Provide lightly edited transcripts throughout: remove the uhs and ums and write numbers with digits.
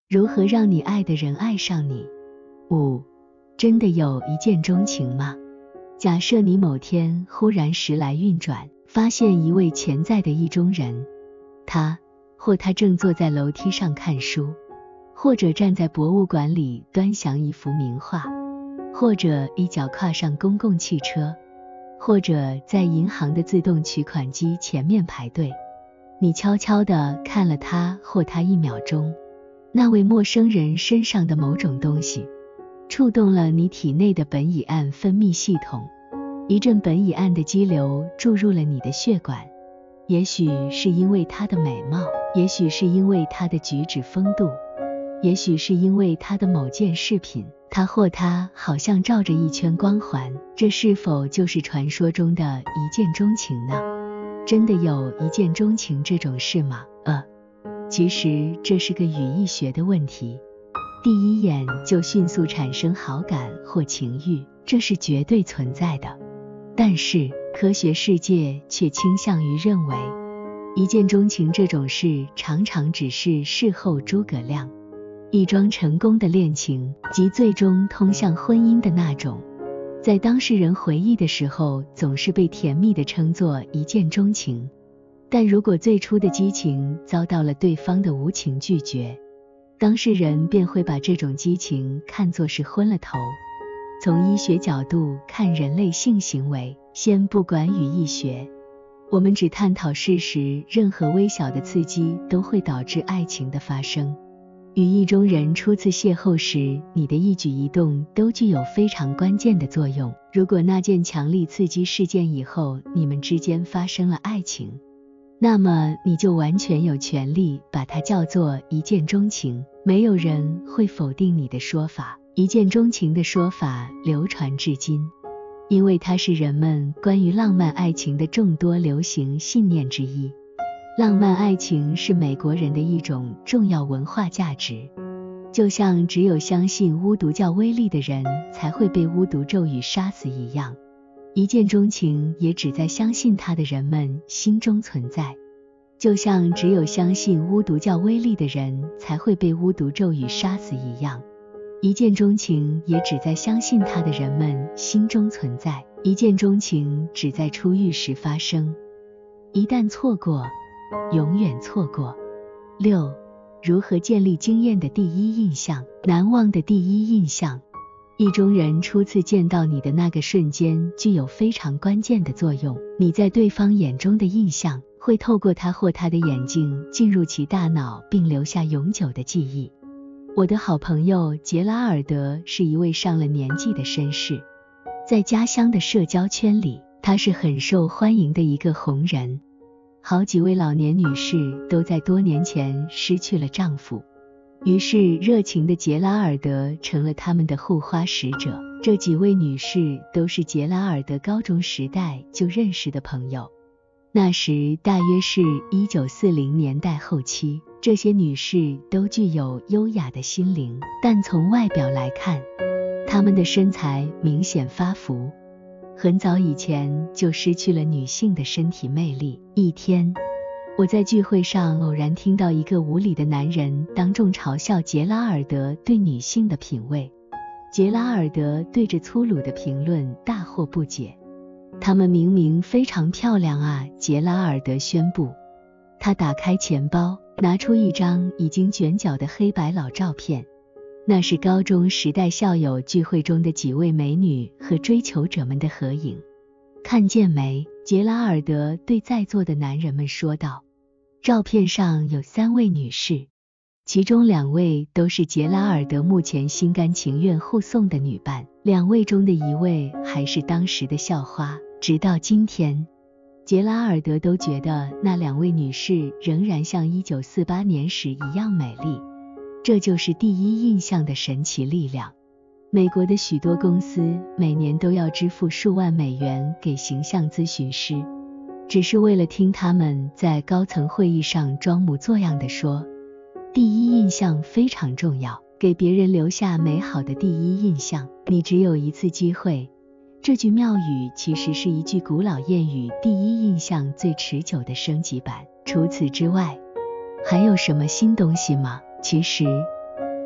如何让你爱的人爱上你？5. 真的有一见钟情吗？假设你某天忽然时来运转，发现一位潜在的意中人，他正坐在楼梯上看书，或者站在博物馆里端详一幅名画，或者一脚跨上公共汽车，或者在银行的自动取款机前面排队。你悄悄地看了他或她1秒钟，那位陌生人身上的某种东西触动了你体内的苯乙胺分泌系统，一阵苯乙胺的激流注入了你的血管。也许是因为她的美貌，也许是因为她的举止风度，也许是因为她的某件饰品，她或他好像照着一圈光环，这是否就是传说中的一见钟情呢？真的有一见钟情这种事吗？其实这是个语义学的问题。第一眼就迅速产生好感或情欲，这是绝对存在的。但是科学世界却倾向于认为，一见钟情这种事常常只是事后诸葛亮，一桩成功的恋情，即最终通向婚姻的那种，在当事人回忆的时候总是被甜蜜地称作一见钟情。但如果最初的激情遭到了对方的无情拒绝，当事人便会把这种激情看作是昏了头。从医学角度看人类性行为，先不管语义学，我们只探讨事实，任何微小的刺激都会导致爱情的发生。与意中人初次邂逅时，你的一举一动都具有非常关键的作用。如果那件强力刺激事件以后你们之间发生了爱情，那么你就完全有权利把它叫做一见钟情。没有人会否定你的说法，一见钟情的说法流传至今，因为它是人们关于浪漫爱情的众多流行信念之一。浪漫爱情是美国人的一种重要文化价值，就像只有相信巫毒教威力的人才会被巫毒咒语杀死一样，一见钟情也只在相信它的人们心中存在，就像只有相信巫毒教威力的人才会被巫毒咒语杀死一样，一见钟情也只在相信它的人们心中存在。一见钟情只在初遇时发生，一旦错过，永远错过。6. 如何建立惊艳的第一印象？难忘的第一印象。意中人初次见到你的那个瞬间具有非常关键的作用，你在对方眼中的印象会透过他或她的眼睛进入其大脑，并留下永久的记忆。我的好朋友杰拉尔德是一位上了年纪的绅士，在家乡的社交圈里，他是很受欢迎的一个红人。好几位老年女士都在多年前失去了丈夫，于是热情的杰拉尔德成了他们的护花使者。这几位女士都是杰拉尔德高中时代就认识的朋友，那时大约是1940年代后期。这些女士都具有优雅的心灵，但从外表来看，她们的身材明显发福，很早以前就失去了女性的身体魅力。一天，我在聚会上偶然听到一个无理的男人当众嘲笑杰拉尔德对女性的品味。杰拉尔德对这粗鲁的评论大惑不解。她们明明非常漂亮啊，杰拉尔德宣布。他打开钱包，拿出一张已经卷角的黑白老照片，那是高中时代校友聚会中的几位美女和追求者们的合影。看见没？杰拉尔德对在座的男人们说道。照片上有3位女士，其中2位都是杰拉尔德目前心甘情愿护送的女伴，2位中的1位还是当时的校花。直到今天，杰拉尔德都觉得那2位女士仍然像1948年时一样美丽。这就是第一印象的神奇力量。美国的许多公司每年都要支付数万美元给形象咨询师，只是为了听他们在高层会议上装模作样地说，第一印象非常重要，给别人留下美好的第一印象，你只有一次机会。这句妙语其实是一句古老谚语，第一印象最持久的升级版。除此之外，还有什么新东西吗？其实，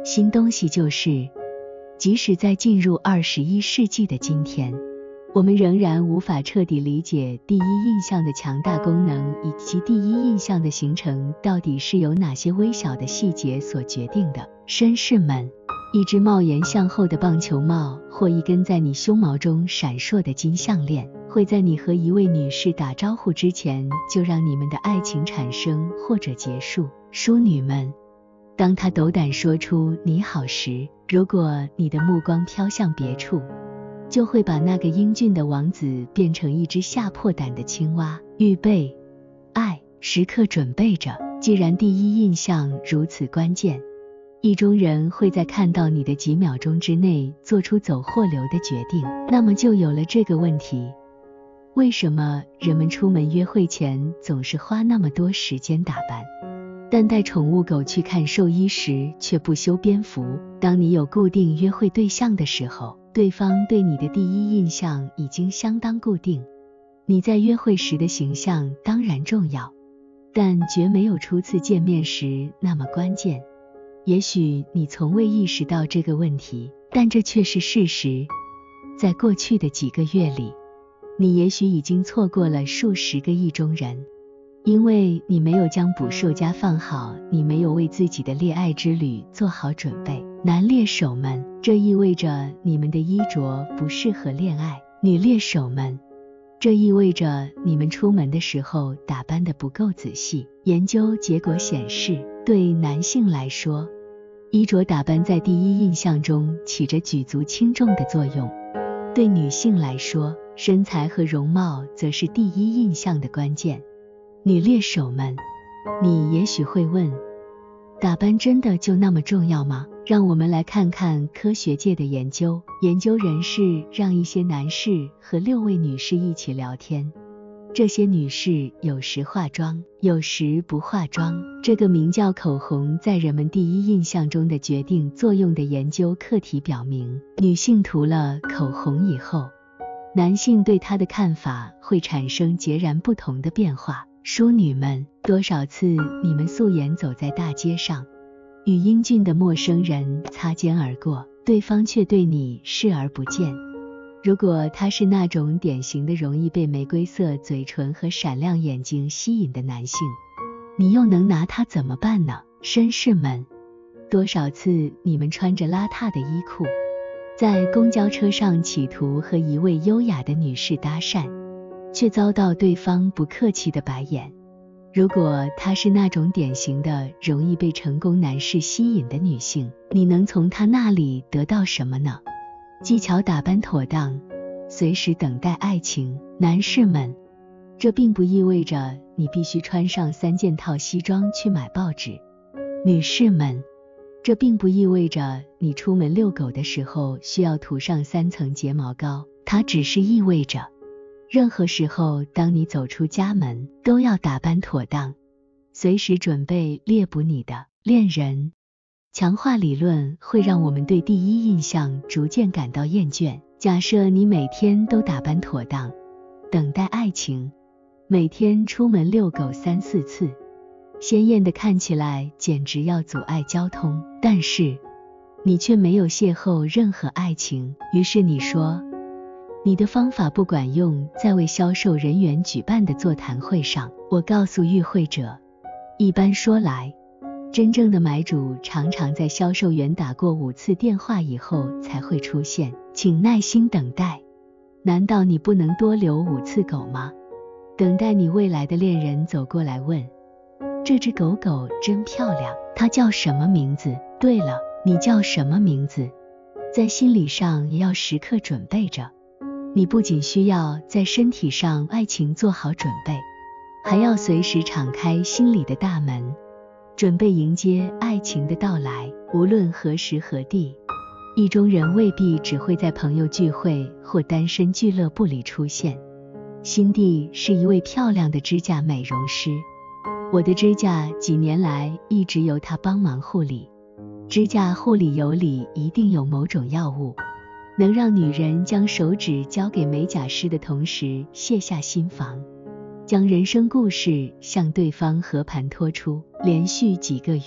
新东西就是，即使在进入21世纪的今天，我们仍然无法彻底理解第一印象的强大功能，以及第一印象的形成到底是由哪些微小的细节所决定的。绅士们，一只帽檐向后的棒球帽，或一根在你胸毛中闪烁的金项链，会在你和一位女士打招呼之前就让你们的爱情产生或者结束。淑女们，当他斗胆说出你好时，如果你的目光飘向别处，就会把那个英俊的王子变成一只吓破胆的青蛙。预备，爱，时刻准备着。既然第一印象如此关键，意中人会在看到你的几秒钟之内做出走或留的决定，那么就有了这个问题：为什么人们出门约会前总是花那么多时间打扮，但带宠物狗去看兽医时却不修边幅？当你有固定约会对象的时候，对方对你的第一印象已经相当固定。你在约会时的形象当然重要，但绝没有初次见面时那么关键。也许你从未意识到这个问题，但这却是事实。在过去的几个月里，你也许已经错过了数十个意中人，因为你没有将捕兽夹放好，你没有为自己的恋爱之旅做好准备。男猎手们，这意味着你们的衣着不适合恋爱。女猎手们，这意味着你们出门的时候打扮得不够仔细。研究结果显示，对男性来说，衣着打扮在第一印象中起着举足轻重的作用；对女性来说，身材和容貌则是第一印象的关键。女猎手们，你也许会问，打扮真的就那么重要吗？让我们来看看科学界的研究。研究人士让一些男士和6位女士一起聊天，这些女士有时化妆，有时不化妆。这个名叫口红在人们第一印象中的决定作用的研究课题表明，女性涂了口红以后，男性对她的看法会产生截然不同的变化。淑女们，多少次你们素颜走在大街上，与英俊的陌生人擦肩而过，对方却对你视而不见。如果他是那种典型的容易被玫瑰色嘴唇和闪亮眼睛吸引的男性，你又能拿他怎么办呢？绅士们，多少次你们穿着邋遢的衣裤，在公交车上企图和一位优雅的女士搭讪，却遭到对方不客气的白眼。如果她是那种典型的容易被成功男士吸引的女性，你能从她那里得到什么呢？技巧打扮妥当，随时等待爱情。男士们，这并不意味着你必须穿上3件套西装去买报纸。女士们，这并不意味着你出门遛狗的时候需要涂上3层睫毛膏，它只是意味着任何时候当你走出家门都要打扮妥当，随时准备猎捕你的恋人。强化理论会让我们对第一印象逐渐感到厌倦。假设你每天都打扮妥当，等待爱情，每天出门遛狗3-4次，鲜艳的看起来简直要阻碍交通，但是你却没有邂逅任何爱情。于是你说，你的方法不管用。在为销售人员举办的座谈会上，我告诉与会者，一般说来，真正的买主常常在销售员打过5次电话以后才会出现，请耐心等待。难道你不能多留5次狗吗？等待你未来的恋人走过来问，这只狗狗真漂亮，它叫什么名字？对了，你叫什么名字？在心理上也要时刻准备着。你不仅需要在身体上爱情做好准备，还要随时敞开心里的大门，准备迎接爱情的到来。无论何时何地，意中人未必只会在朋友聚会或单身俱乐部里出现。辛蒂是一位漂亮的指甲美容师，我的指甲几年来一直由她帮忙护理。指甲护理油里一定有某种药物，能让女人将手指交给美甲师的同时卸下心防，将人生故事向对方和盘托出。连续几个月，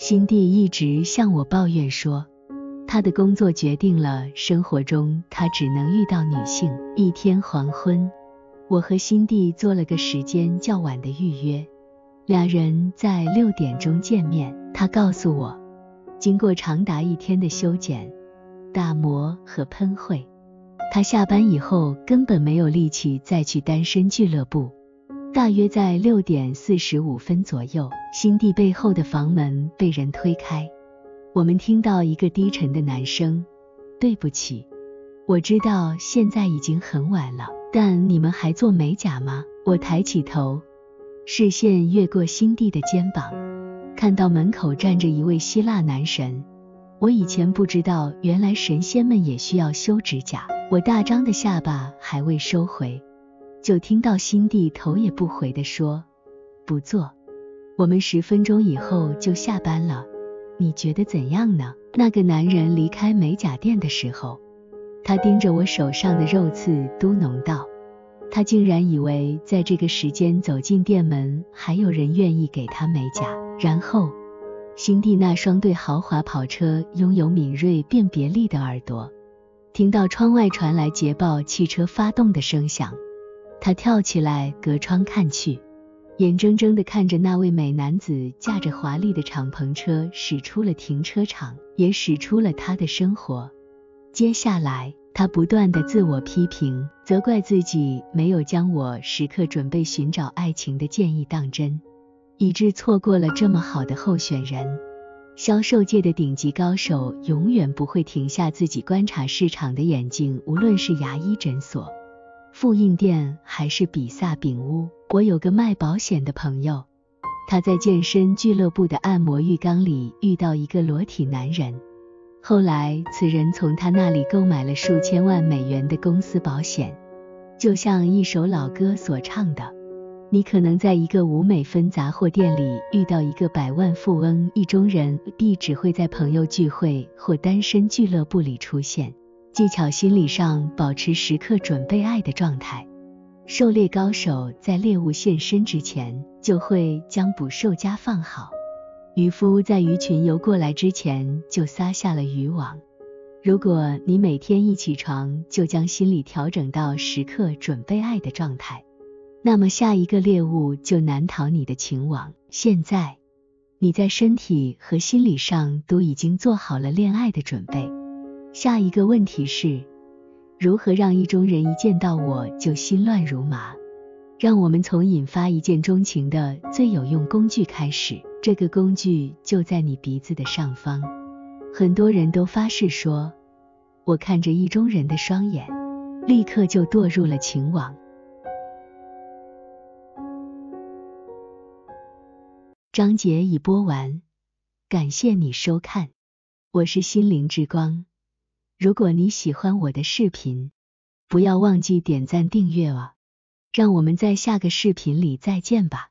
辛蒂一直向我抱怨说，他的工作决定了生活中他只能遇到女性。一天黄昏，我和辛蒂做了个时间较晚的预约，俩人在6点钟见面。他告诉我，经过长达1天的修剪、打磨和喷绘，他下班以后根本没有力气再去单身俱乐部。大约在6点45分左右，辛蒂背后的房门被人推开，我们听到一个低沉的男声，对不起，我知道现在已经很晚了，但你们还做美甲吗？我抬起头，视线越过辛蒂的肩膀，看到门口站着一位希腊男神。我以前不知道，原来神仙们也需要修指甲。我大张的下巴还未收回，就听到辛蒂头也不回地说，不做，我们10分钟以后就下班了，你觉得怎样呢？那个男人离开美甲店的时候，他盯着我手上的肉刺嘟哝道，他竟然以为在这个时间走进店门还有人愿意给他美甲。然后辛蒂那双对豪华跑车拥有敏锐辨别力的耳朵，听到窗外传来捷豹汽车发动的声响，他跳起来隔窗看去，眼睁睁地看着那位美男子驾着华丽的敞篷车驶出了停车场，也驶出了他的生活。接下来他不断地自我批评，责怪自己没有将我时刻准备寻找爱情的建议当真，以致错过了这么好的候选人。销售界的顶级高手永远不会停下自己观察市场的眼睛，无论是牙医诊所、复印店还是比萨饼屋。我有个卖保险的朋友，他在健身俱乐部的按摩浴缸里遇到一个裸体男人，后来此人从他那里购买了数千万美元的公司保险。就像一首老歌所唱的，你可能在一个5美分杂货店里遇到一个百万富翁，意中人必只会在朋友聚会或单身俱乐部里出现。技巧心理上保持时刻准备爱的状态，狩猎高手在猎物现身之前就会将捕兽夹放好，渔夫在鱼群游过来之前就撒下了渔网。如果你每天一起床就将心理调整到时刻准备爱的状态，那么下一个猎物就难逃你的情网。现在你在身体和心理上都已经做好了恋爱的准备，下一个问题是，如何让意中人一见到我就心乱如麻？让我们从引发一见钟情的最有用工具开始，这个工具就在你鼻子的上方。很多人都发誓说，我看着意中人的双眼，立刻就堕入了情网。章节已播完，感谢你收看，我是心灵之光。如果你喜欢我的视频，不要忘记点赞订阅哦。让我们在下个视频里再见吧。